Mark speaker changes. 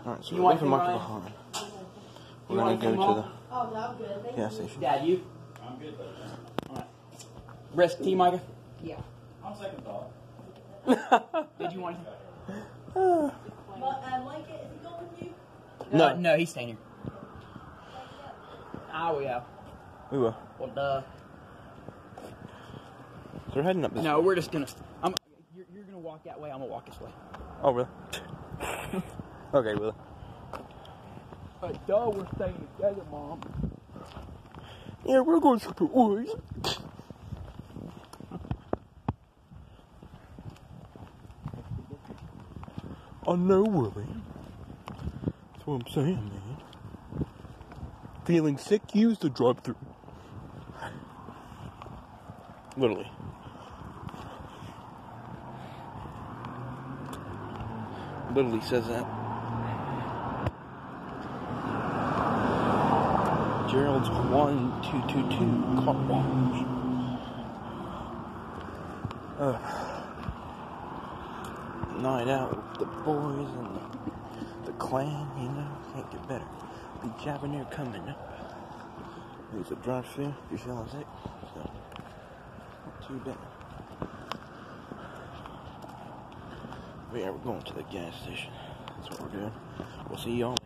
Speaker 1: Alright, so
Speaker 2: You
Speaker 1: we're
Speaker 2: want
Speaker 1: leaving
Speaker 2: some,
Speaker 1: Michael
Speaker 2: Ryan?
Speaker 1: behind.
Speaker 2: You
Speaker 1: We're
Speaker 2: want
Speaker 1: gonna
Speaker 2: some
Speaker 1: go to
Speaker 2: more?
Speaker 3: Oh, no, I'm good.
Speaker 1: the gas station.
Speaker 2: Dad, you?
Speaker 4: I'm good, buddy.
Speaker 2: Alright. Rest tea, Micah?
Speaker 3: Yeah.
Speaker 4: On second thought.
Speaker 2: Did you want
Speaker 3: But, Micah, is he going with you?
Speaker 1: No.
Speaker 2: No, he's staying here. I will.
Speaker 1: We will.
Speaker 2: Well,
Speaker 1: So we're heading up this
Speaker 2: No,
Speaker 1: way.
Speaker 2: we're just gonna. You're gonna walk that way. I'm gonna walk this way.
Speaker 1: Oh, really? Okay, Willie.
Speaker 2: Duh, we're staying together, Mom.
Speaker 1: Yeah, we're going separate ways. I know, Willie. That's what I'm saying, man. Feeling sick? Use the drive-thru. Literally. Literally says that. Gerald's 1222 car wash. Night out with the boys and the clan, you know, can't get better. The Japanese coming up. There's a drive-thru if you're feeling sick, so not too bad. But yeah, we're going to the gas station. That's what we're doing. We'll see y'all.